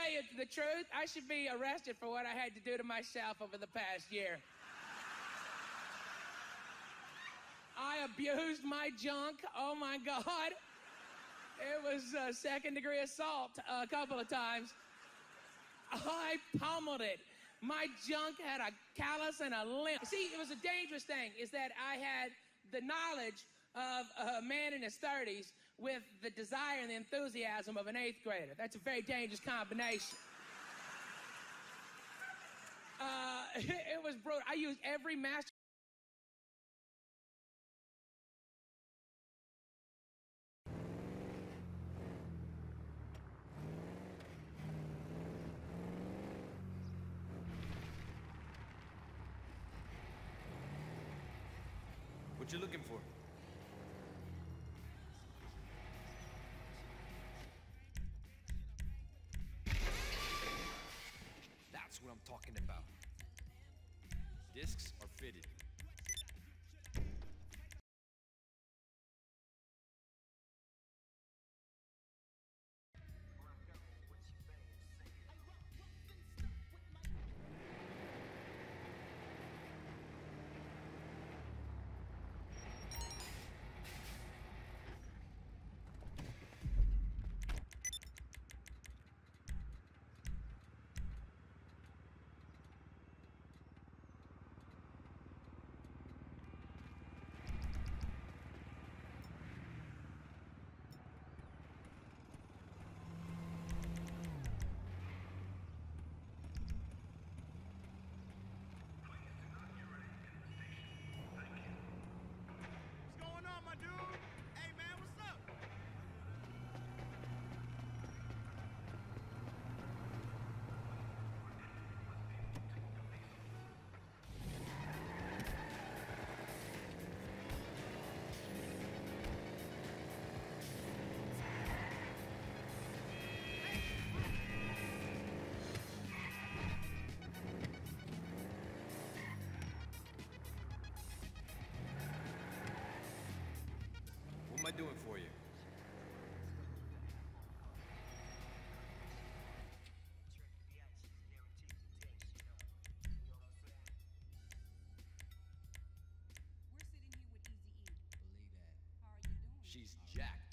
tell you the truth, I should be arrested for what I had to do to myself over the past year. I abused my junk. Oh, my God. It was second-degree assault a couple of times. I pummeled it. My junk had a callus and a limp. See, it was a dangerous thing, is that I had the knowledge of a man in his 30s with the desire and the enthusiasm of an 8th grader. That's a very dangerous combination. It was brutal. I used every master. What you looking for? That's what I'm talking about. Discs are fitted. What am I doing for you? We're sitting here with Eazy-E. Believe that. How are you doing? She's jacked.